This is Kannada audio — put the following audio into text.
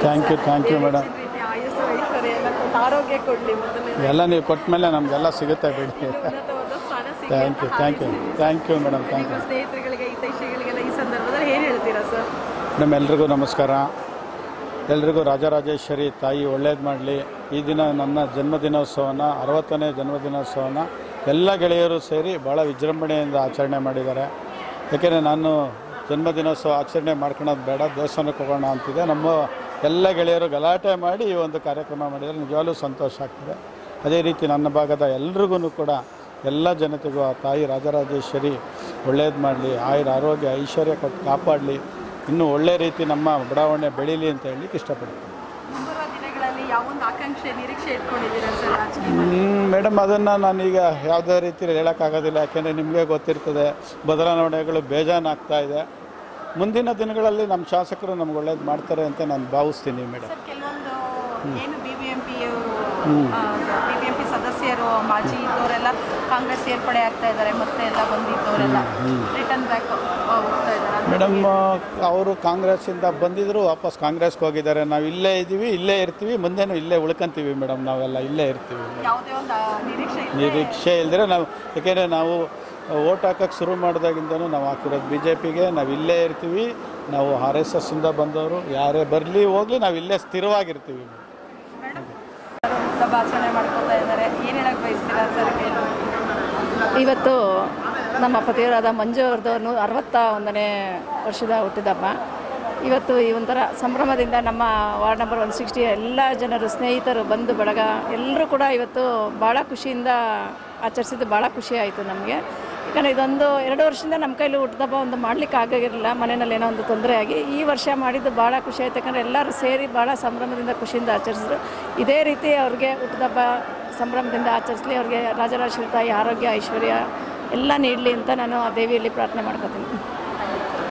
Thank you madam. ಆಯುಸ್ಸು ಐಶ್ವರ್ಯ ಎಲ್ಲ ಕೊಟ್ಟು ಆರೋಗ್ಯ ಕೊಡಲಿ. ಎಲ್ಲ ನೀವು ಕೊಟ್ಟ ಮೇಲೆ ನಮಗೆಲ್ಲ ಸಿಗುತ್ತೆ ಬಿಡಿ. Thank you madam. ಸ್ನೇಹಿತರುಗಳಿಗೆ ಹಿತೈಷಿಗಳಿಗೆಲ್ಲ ಈ ಸಂದರ್ಭದಲ್ಲಿ ಏನು ಹೇಳ್ತೀರಾ ಸರ್? ಮೇಡಮ್ ಎಲ್ರಿಗೂ ನಮಸ್ಕಾರ. ಎಲ್ರಿಗೂ ರಾಜರಾಜೇಶ್ವರಿ ತಾಯಿ ಒಳ್ಳೇದು ಮಾಡಲಿ. ಈ ದಿನ ನನ್ನ ಜನ್ಮದಿನೋತ್ಸವನ 60ನೇ ಜನ್ಮದಿನೋತ್ಸವನ ಎಲ್ಲ ಗೆಳೆಯರು ಸೇರಿ ಭಾಳ ವಿಜೃಂಭಣೆಯಿಂದ ಆಚರಣೆ ಮಾಡಿದ್ದಾರೆ. ಯಾಕೆಂದರೆ ನಾನು ಜನ್ಮದಿನೋತ್ಸವ ಆಚರಣೆ ಮಾಡ್ಕೊಳೋದು ಬೇಡ, ದೇವಸ್ಥಾನಕ್ಕೆ ಹೋಗೋಣ ಅಂತಿದೆ. ನಮ್ಮ ಎಲ್ಲ ಗೆಳೆಯರು ಗಲಾಟೆ ಮಾಡಿ ಈ ಒಂದು ಕಾರ್ಯಕ್ರಮ ಮಾಡಿದರೆ ನಿಜವಾಗ್ಲೂ ಸಂತೋಷ ಆಗ್ತದೆ. ಅದೇ ರೀತಿ ನನ್ನ ಭಾಗದ ಎಲ್ರಿಗೂ ಕೂಡ ಎಲ್ಲ ಜನತೆಗೂ ಆ ತಾಯಿ ರಾಜರಾಜೇಶ್ವರಿ ಒಳ್ಳೇದು ಮಾಡಲಿ, ಆಯುರ ಆರೋಗ್ಯ ಐಶ್ವರ್ಯ ಕೊಟ್ಟು ಕಾಪಾಡಲಿ, ಇನ್ನೂ ಒಳ್ಳೆ ರೀತಿ ನಮ್ಮ ಬಡಾವಣೆ ಬೆಳೀಲಿ ಅಂತ ಹೇಳಲಿಕ್ಕೆ ಇಷ್ಟಪಡ್ತೀನಿ. ಮೇಡಮ್ ಅದನ್ನು ನಾನೀಗ ಯಾವುದೇ ರೀತಿಯಲ್ಲಿ ಹೇಳೋಕ್ಕಾಗೋದಿಲ್ಲ. ಯಾಕೆಂದರೆ ನಿಮಗೆ ಗೊತ್ತಿರ್ತದೆ ಬದಲಾವಣೆಗಳು ಬೇಜಾನಾಗ್ತಾ ಇದೆ. ಮುಂದಿನ ದಿನಗಳಲ್ಲಿ ನಮ್ಮ ಶಾಸಕರು ನಮ್ಗೆ ಒಳ್ಳೇದು ಮಾಡ್ತಾರೆ ಅಂತ ನಾನು ಭಾವಿಸ್ತೀನಿ ಮೇಡಮ್. ಬಿಬಿಎಂಪಿ ಸದಸ್ಯರು ಮಾಜಿ ಇದ್ದವರೆಲ್ಲ ಕಾಂಗ್ರೆಸ್ ಸೇರ್ಪಡೆ ಆಗ್ತಾ ಇದ್ದಾರೆ, ಮತ್ತೆ ಎಲ್ಲ ಬಂದಿದ್ದವರೆಲ್ಲ ರಿಟರ್ನ್ ಬ್ಯಾಕ್ ಹೋಗ್ತಾ ಇದ್ದಾರೆ ಮೇಡಮ್. ಅವರು ಕಾಂಗ್ರೆಸ್ಸಿಂದ ಬಂದಿದ್ರು ವಾಪಸ್ ಕಾಂಗ್ರೆಸ್ಗೆ ಹೋಗಿದ್ದಾರೆ. ನಾವು ಇಲ್ಲೇ ಇದ್ದೀವಿ, ಇಲ್ಲೇ ಇರ್ತೀವಿ, ಮುಂದೆನೂ ಇಲ್ಲೇ ಉಳ್ಕೊಂತೀವಿ ಮೇಡಮ್. ನಾವೆಲ್ಲ ಇಲ್ಲೇ ಇರ್ತೀವಿ. ಯಾವುದೇ ಒಂದು ನಿರೀಕ್ಷೆ ಇಲ್ಲದ್ರೆ ನಾವು, ಯಾಕೆಂದರೆ ನಾವು ಓಟ್ ಹಾಕೋಕ್ಕೆ ಶುರು ಮಾಡಿದಾಗಿಂದನೂ ನಾವು ಹಾಕಿರೋದು BJPಗೆ. ನಾವು ಇಲ್ಲೇ ಇರ್ತೀವಿ. ನಾವು RSSಯಿಂದ ಬಂದವರು ಯಾರೇ ಬರಲಿ ಹೋಗಲಿ ನಾವು ಇಲ್ಲೇ ಸ್ಥಿರವಾಗಿರ್ತೀವಿ. ಭಾಷಣ ಮಾಡ್ಕೋತಾ ಇದ್ದಾರೆ, ಏನು ಹೇಳಕ್ಕೆ ಬಯಸ್ತೀರಾ ಸರ್? ಇವತ್ತು ನಮ್ಮ ಪತಿಯವರಾದ ಮಂಜು ಅವ್ರದ್ದು 61ನೇ ವರ್ಷದ ಹುಟ್ಟಿದಬ್ಬ. ಇವತ್ತು ಈ ಒಂಥರ ಸಂಭ್ರಮದಿಂದ ನಮ್ಮ ವಾರ್ಡ್ ನಂಬರ್ 160 ಎಲ್ಲ ಜನರು, ಸ್ನೇಹಿತರು, ಬಂಧು ಬಳಗ ಎಲ್ಲರೂ ಕೂಡ ಇವತ್ತು ಭಾಳ ಖುಷಿಯಿಂದ ಆಚರಿಸಿದ್ದು ಭಾಳ ಖುಷಿ ಆಯಿತು ನಮಗೆ. ಯಾಕಂದರೆ ಇದೊಂದು 2 ವರ್ಷದಿಂದ ನಮ್ಮ ಕೈಲಿ ಹುಟ್ಟಿದಬ್ಬ ಒಂದು ಮಾಡಲಿಕ್ಕೆ ಆಗಿರಲಿಲ್ಲ, ಮನೆಯಲ್ಲಿ ಏನೋ ಒಂದು ತೊಂದರೆ ಆಗಿ. ಈ ವರ್ಷ ಮಾಡಿದ್ದು ಭಾಳ ಖುಷಿ ಆಯಿತು. ಯಾಕಂದರೆ ಎಲ್ಲರೂ ಸೇರಿ ಭಾಳ ಸಂಭ್ರಮದಿಂದ ಖುಷಿಯಿಂದ ಆಚರಿಸಿದ್ರು. ಇದೇ ರೀತಿ ಅವ್ರಿಗೆ ಹುಟ್ಟಿದಬ್ಬ ಸಂಭ್ರಮದಿಂದ ಆಚರಿಸಲಿ, ಅವ್ರಿಗೆ ರಾಜರಾಜೇಶ್ವರಿ ತಾಯಿ ಆರೋಗ್ಯ ಐಶ್ವರ್ಯ ಎಲ್ಲ ನೀಡಲಿ ಅಂತ ನಾನು ಆ ದೇವಿಯಲ್ಲಿ ಪ್ರಾರ್ಥನೆ ಮಾಡ್ಕೊತೀನಿ.